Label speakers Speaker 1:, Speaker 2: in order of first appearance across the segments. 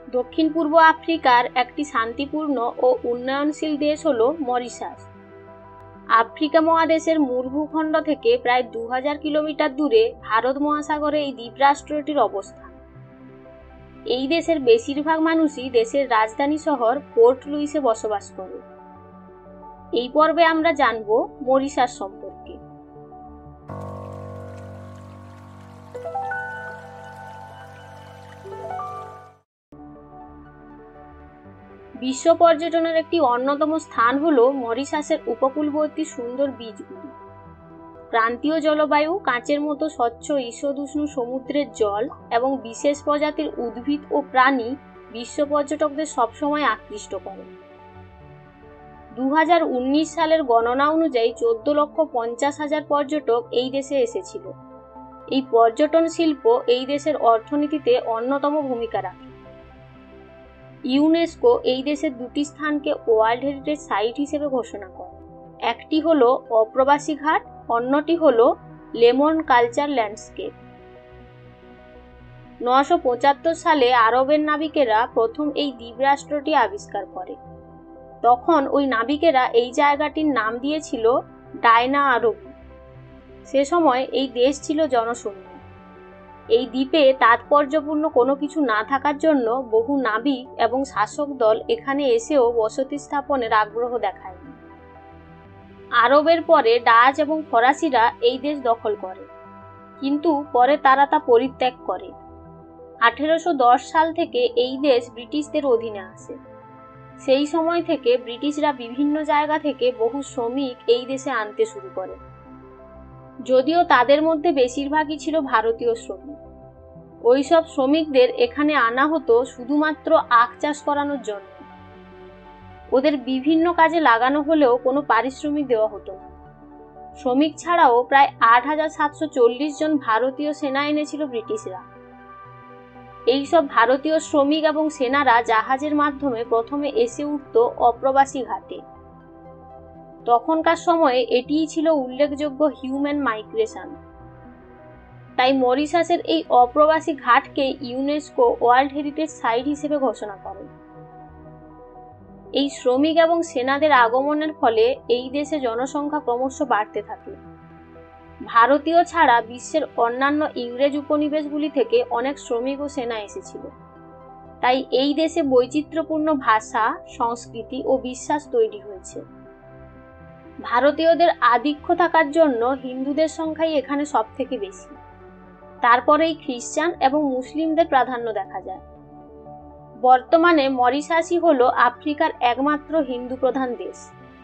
Speaker 1: দক্ষিণ পূর্ব আফ্রিকার একটি শান্তিপূর্ণ ও উন্নয়নশীল দেশ হল মরিশাস। আফ্রিকা মহাদেশের মূল ভূখণ্ড থেকে প্রায় 2000 কিলোমিটার দূরে ভারত মহাসাগরে এই দ্বীপরাষ্ট্রটির অবস্থান। এই দেশের বেশিরভাগ মানুষই দেশের রাজধানী শহর পোর্ট লুইসে বসবাস করে। এই পর্বে আমরা জানব মরিশাস সম্পর্কে। বিশ্ব পর্যটনের একটি অন্যতম স্থান হল মরিশাসের উপকূলবর্তী সুন্দর বীচগুলি। ক্রান্তীয় জলবায়ু, কাঁচের মতো স্বচ্ছ ঈষদুষ্ণ সমুদ্রের জল এবং বিশেষ প্রজাতির উদ্ভিদ ও প্রাণী বিশ্ব পর্যটকদের সবসময় আকৃষ্ট করে। 2019 সালের গণনা অনুযায়ী 14,50,000 পর্যটক এই দেশে এসেছিল। এই পর্যটন শিল্প এই দেশের অর্থনীতিতে অন্যতম ভূমিকা রাখে। ইউনেস্কো এই দেশের দুটি স্থানকে ওয়ার্ল্ড হেরিটেজ সাইট হিসেবে ঘোষণা করে। একটি হল অপ্রবাসী ঘাট, অন্যটি হল লেমন কালচার ল্যান্ডস্কেপ। 975 সালে আরবের নাবিকেরা প্রথম এই দ্বীপরাষ্ট্রটি আবিষ্কার করে। তখন ওই নাবিকেরা এই জায়গাটির নাম দিয়েছিল ডায়না আরবি। সে সময় এই দেশ ছিল জনশূন্য। এই দ্বীপে তাৎপর্যপূর্ণ কোনো কিছু না থাকার জন্য বহু নাবিক এবং শাসক দল এখানে এসেও বসতি স্থাপনের আগ্রহ দেখায়। আরবের পরে ডাচ এবং ফরাসিরা এই দেশ দখল করে, কিন্তু পরে তারা তা পরিত্যাগ করে। 1810 সাল থেকে এই দেশ ব্রিটিশদের অধীনে আসে। সেই সময় থেকে ব্রিটিশরা বিভিন্ন জায়গা থেকে বহু শ্রমিক এই দেশে আনতে শুরু করে, যদিও তাদের মধ্যে বেশিরভাগই ছিল ভারতীয় শ্রমিক। ওইসব শ্রমিকদের এখানে আনা হতো শুধুমাত্র আখ চাষ করানোর জন্য। ওদের বিভিন্ন কাজে লাগানো হলেও কোনো পারিশ্রমিক দেওয়া হতো না। শ্রমিক ছাড়াও প্রায় 8,740 জন ভারতীয় সেনা এনেছিল ব্রিটিশরা। এইসব ভারতীয় শ্রমিক এবং সেনারা জাহাজের মাধ্যমে প্রথমে এসে উঠত অপ্রবাসী ঘাটে। তখনকার সময়ে এটিই ছিল উল্লেখযোগ্য হিউম্যান মাইগ্রেশন। তাই মরিশাসের এই অপ্রবাসী ঘাটকে ইউনেস্কো ওয়ার্ল্ড হেরিটেজ সাইট হিসেবে ঘোষণা করে। এই শ্রমিক এবং সেনাদের আগমনের ফলে এই দেশে জনসংখ্যা ক্রমশ বাড়তে থাকে। ভারতীয় ছাড়া বিশ্বের অন্যান্য ইংরেজ উপনিবেশগুলি থেকে অনেক শ্রমিক ও সেনা এসেছিল। তাই এই দেশে বৈচিত্র্যপূর্ণ ভাষা, সংস্কৃতি ও বিশ্বাস তৈরি হয়েছে। ভারতীয়দের আধিক্য থাকার জন্য হিন্দুদের সংখ্যাই এখানে সবথেকে বেশি। তারপরেই খ্রিস্টান এবং মুসলিমদের প্রাধান্য দেখা যায়। বর্তমানে মরিশাসই হল আফ্রিকার একমাত্র হিন্দু প্রধান দেশ।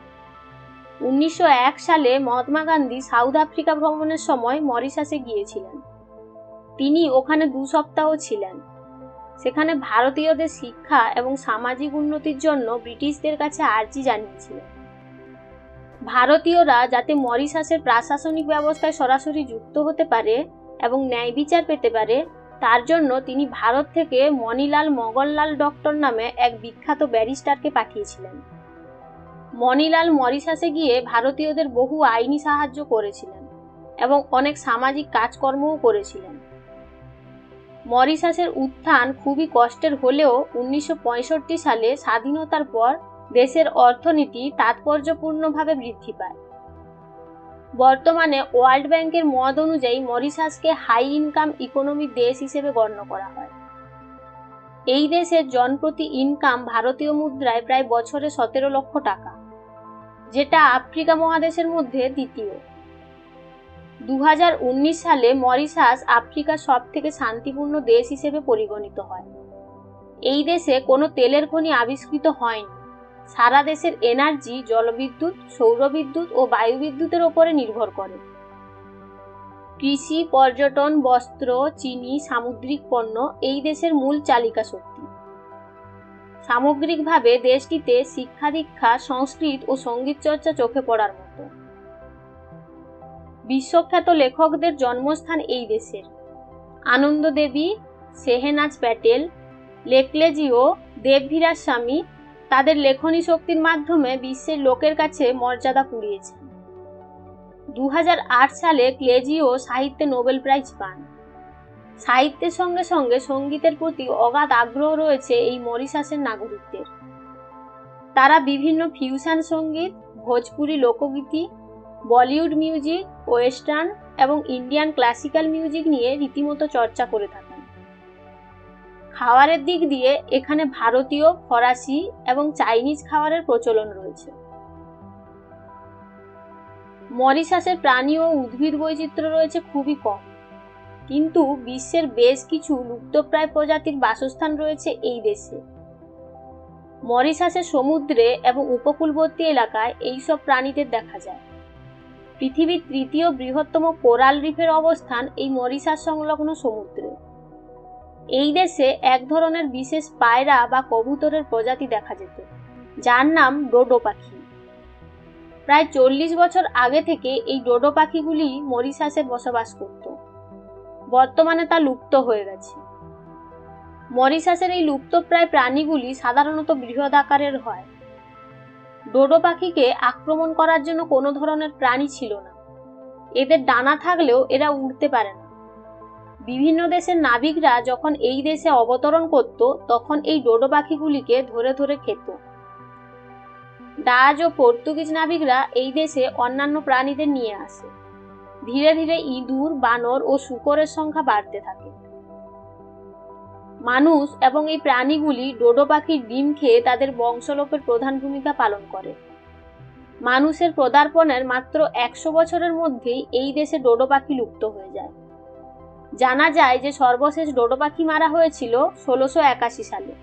Speaker 1: 1901 সালে মহাত্মা গান্ধী সাউথ আফ্রিকা ভ্রমণের সময় মরিশাসে গিয়েছিলেন। তিনি ওখানে 2 সপ্তাহ ছিলেন। সেখানে ভারতীয়দের শিক্ষা এবং সামাজিক উন্নতির জন্য ব্রিটিশদের কাছে আর্জি জানিয়েছিলেন। ভারতীয়রা যাতে মরিশাসের প্রশাসনিক ব্যবস্থায় সরাসরি যুক্ত হতে পারে এবং ন্যায় বিচার পেতে পারে, তার জন্য তিনি ভারত থেকে মণিলাল মগনলাল ডক্টর নামে এক বিখ্যাত ব্যারিস্টারকে পাঠিয়েছিলেন। মণিলাল মরিশাসে গিয়ে ভারতীয়দের বহু আইনি সাহায্য করেছিলেন এবং অনেক সামাজিক কাজকর্মও করেছিলেন। মরিশাসের উত্থান খুবই কষ্টের হলেও 1965 সালে স্বাধীনতার পর দেশের অর্থনীতি তাৎপর্যপূর্ণভাবে বৃদ্ধি পায়। বর্তমানে ওয়ার্ল্ড ব্যাংকের মত অনুযায়ী মরিশাসকে হাই ইনকাম ইকোনমি দেশ হিসেবে গণ্য করা হয়। এই দেশের জনপ্রতি ইনকাম ভারতীয় মুদ্রায় প্রায় বছরে 17 লক্ষ টাকা, যেটা আফ্রিকা মহাদেশের মধ্যে দ্বিতীয়। 2019 সালে মরিশাস আফ্রিকার সবথেকে শান্তিপূর্ণ দেশ হিসেবে পরিগণিত হয়। এই দেশে কোনো তেলের খনি আবিষ্কৃত হয়নি। সারা দেশের এনার্জি জলবিদ্যুৎ, সৌরবিদ্যুৎ ও বায়ুবিদ্যুতের উপরে নির্ভর করে। কৃষি, পর্যটন, বস্ত্র, চিনি, সামুদ্রিক পণ্য এই দেশের মূল চালিকা শক্তি। সামগ্রিকভাবে দেশটিতে শিক্ষা দীক্ষা, সংস্কৃত ও সঙ্গীত চর্চা চোখে পড়ার মতো। বিশ্বখ্যাত লেখকদের জন্মস্থান এই দেশের। আনন্দ দেবী, শেহনাজ প্যাটেল, লেকলেজি ও দেবভিরাজ স্বামী তাদের লেখনী শক্তির মাধ্যমে বিশ্বের লোকের কাছে মর্যাদা কুড়িয়েছেন। 2008 সালে ক্লেজিও সাহিত্যে নোবেল প্রাইজ পান। সাহিত্যের সঙ্গে সঙ্গে সঙ্গীতের প্রতি অগাধ আগ্রহ রয়েছে এই মরিশাসের নাগরিকদের। তারা বিভিন্ন ফিউশন সঙ্গীত, ভোজপুরি লোকগীতি, বলিউড মিউজিক, ওয়েস্টার্ন এবং ইন্ডিয়ান ক্লাসিক্যাল মিউজিক নিয়ে রীতিমতো চর্চা করে থাকেন। খাবারের দিক দিয়ে এখানে ভারতীয়, ফরাসি এবং চাইনিজ খাবারের প্রচলন রয়েছে। মরিশাসের প্রাণী ও উদ্ভিদ বৈচিত্র্য রয়েছে খুবই কম, কিন্তু বিশ্বের বেশ কিছু লুপ্তপ্রায় প্রজাতির বাসস্থান রয়েছে এই দেশে। মরিশাসের সমুদ্রে এবং উপকূলবর্তী এলাকায় এইসব প্রাণীদের দেখা যায়। পৃথিবীর তৃতীয় বৃহত্তম কোরাল রিফের অবস্থান এই মরিশাস সংলগ্ন সমুদ্রে। এই দেশে এক ধরনের বিশেষ পায়রা বা কবুতরের প্রজাতি দেখা যেত, যার নাম ডোডো পাখি। প্রায় 40 বছর আগে থেকে এই ডোডো পাখিগুলি মরিশাসে বসবাস করত। বর্তমানে তা লুপ্ত হয়ে গেছে। মরিশাসের এই লুপ্তপ্রায় প্রাণীগুলি সাধারণত বৃহৎ আকারের হয়। ডোডো পাখিকে আক্রমণ করার জন্য কোনো ধরনের প্রাণী ছিল না। এদের ডানা থাকলেও এরা উড়তে পারে না। বিভিন্ন দেশের নাবিকরা যখন এই দেশে অবতরণ করত, তখন এই ডোডো পাখিগুলিকে ধরে ধরে খেত। ডাচ ও পর্তুগিজ নাবিকরা এই দেশে অন্যান্য প্রাণীদের নিয়ে আসে। ধীরে ধীরে ইঁদুর, বানর ও শূকরের সংখ্যা বাড়তে থাকে। মানুষ এবং এই প্রাণীগুলি ডোডো পাখির ডিম খেয়ে তাদের বংশলোপের প্রধান ভূমিকা পালন করে। মানুষের পদার্পণের মাত্র 100 বছরের মধ্যেই এই দেশে ডোডো পাখি লুপ্ত হয়ে যায়। জানা যায় যে সর্বশেষ ডোডো পাখি মারা হয়েছিল 1681 সালে।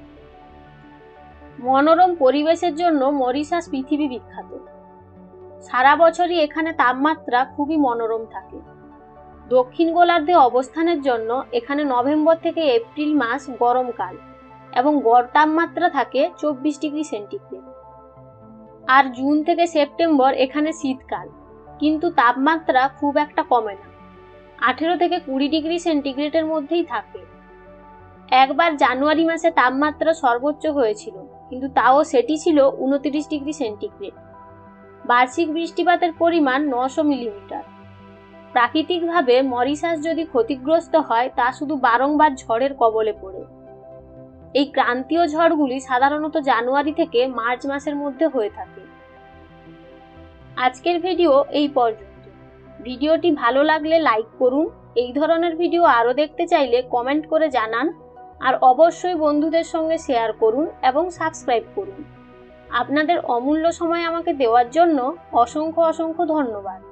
Speaker 1: মনোরম পরিবেশের জন্য মরিশাস পৃথিবী বিখ্যাত। সারা বছরই এখানে তাপমাত্রা খুবই মনোরম থাকে। দক্ষিণ গোলার্ধে অবস্থানের জন্য এখানে নভেম্বর থেকে এপ্রিল মাস গরমকাল এবং গড় তাপমাত্রা থাকে 24 ডিগ্রি সেন্টিগ্রেড। আর জুন থেকে সেপ্টেম্বর এখানে শীতকাল, কিন্তু তাপমাত্রা খুব একটা কমে না, 18 থেকে 20 ডিগ্রি সেন্টিগ্রেডের মধ্যেই থাকে। একবার জানুয়ারি মাসে তাপমাত্রা সর্বোচ্চ হয়েছিল, কিন্তু তাও সেটি ছিল 29 ডিগ্রি সেন্টিগ্রেড। বার্ষিক বৃষ্টিপাতের পরিমাণ 900 মিলিমিটার। প্রাকৃতিকভাবে মরিশাস যদি ক্ষতিগ্রস্ত হয়, তা শুধু বারংবার ঝড়ের কবলে পড়ে। এই ক্রান্তীয় ঝড়গুলি সাধারণত জানুয়ারি থেকে মার্চ মাসের মধ্যে হয়ে থাকে। আজকের ভিডিও এই পর্যন্ত। ভিডিওটি ভালো লাগলে লাইক করুন। এই ধরনের ভিডিও আরও দেখতে চাইলে কমেন্ট করে জানান, আর অবশ্যই বন্ধুদের সঙ্গে শেয়ার করুন এবং সাবস্ক্রাইব করুন। আপনাদের অমূল্য সময় আমাকে দেওয়ার জন্য অসংখ্য অসংখ্য ধন্যবাদ।